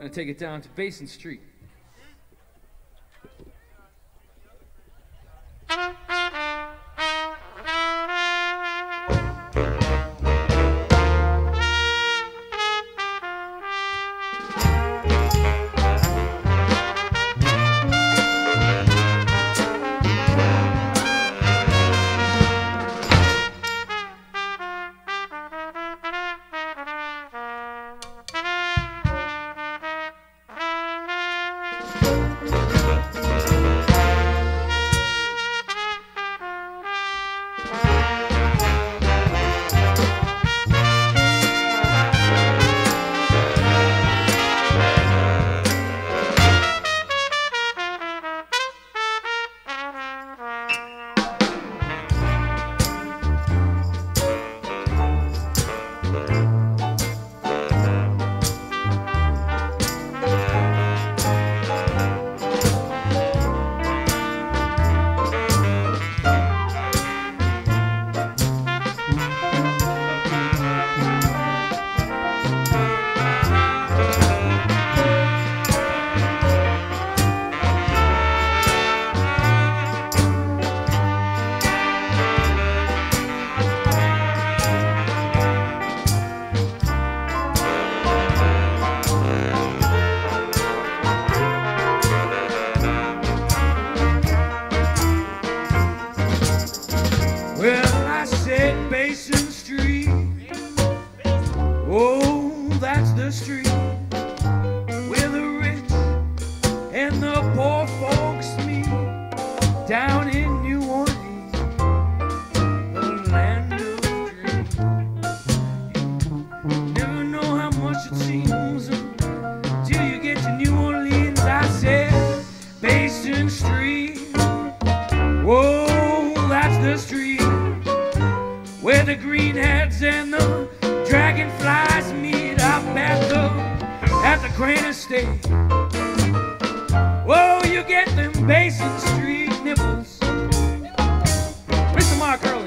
gonna take it down to Basin Street. Basin Street, oh, that's the street where the rich and the poor folks meet. Down in New Orleans, the land of dreams. Never know how much it seems till you get to New Orleans. I said Basin Street, whoa, that's the street where the greenheads and the dragonflies meet up at the Crane Estate. Whoa, you get them Basin Street nipples. Mr. Mark Early.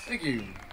Thank you.